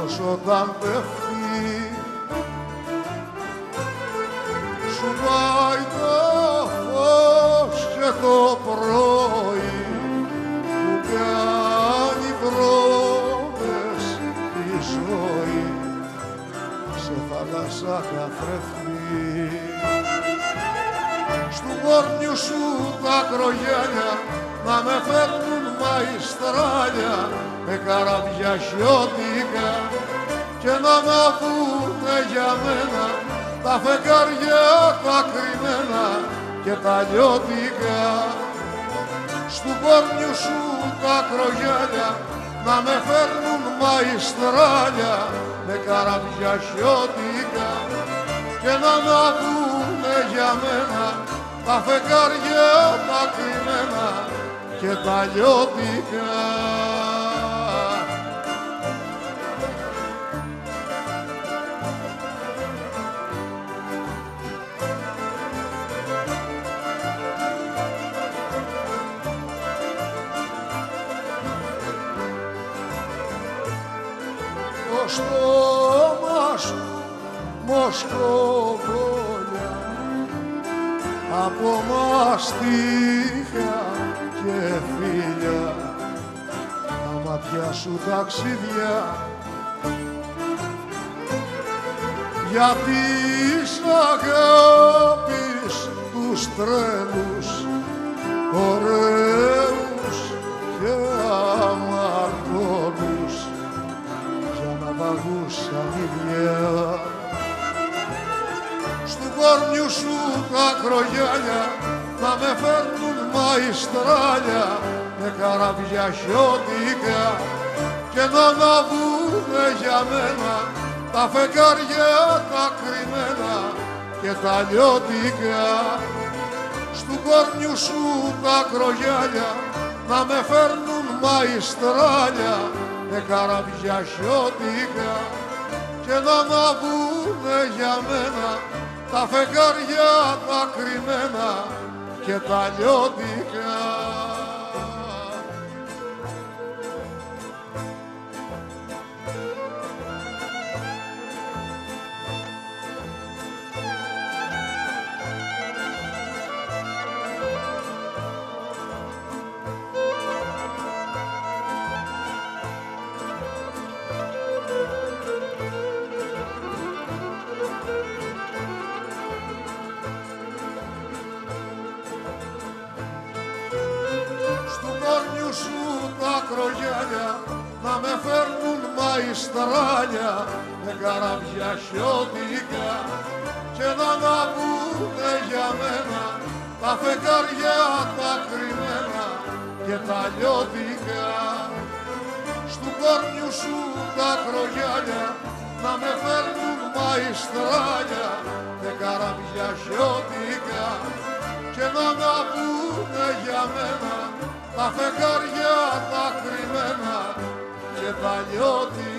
ήλιος όταν πέφτει σου πάει το φως και το πρωί που κάνει πρόβες η ζωή σε θάλασσα καθρέφτη. Στου πόρνιου σου τα ακρογιάλια να με φέρνουν μαϊστράλια με καραβιά χιώτικα και να πούνε για μένα τα φεγγάρια τα κρυμμένα και τα λιώτικα. Στου πόρνιου σου τα ακρογιάλια να με φέρνουν μαϊστράλια με καραβιά χιώτικα και να πούνε για μένα τα φεγγάρια τα κρυμμένα και τα λιώτικα. Το στόμα σου μοσκοβόλια από μαστίχα και φίλια, τα μάτια σου ταξίδια για της αγάπης τους τρέλους, ωραίους και αμαρτωλούς για να βαγούσαν ίδια. Στου κόρνιου σου τα ακρογιάλια να με φέρνουν μαϊστράλια με καραβιά χιώτικα και να βούνε για μένα τα φεγγάρια τα κρυμμένα και τα λιώτικα. Στου κόρνιου σου τα ακρογιάλια να με φέρνουν μαϊστράλια με καραβιά χιώτικα και να βούνε για μένα τα φεγγάρια τα κρυμμένα και τα λιώτικα. Ακρογιάλια να με φέρνουν μαϊστράλια με καραβιά χιώτικα και να πούνε για μένα τα φεγγάρια τα κρυμμένα και τα λιώτικα. Στου κόρνιου σου τα ακρογιάλια να με φέρνουν μαϊστράλια με καραβιά χιώτικα και να πούνε για μένα τα φεγγάρια τα κρυμμένα και τα λιώτικα.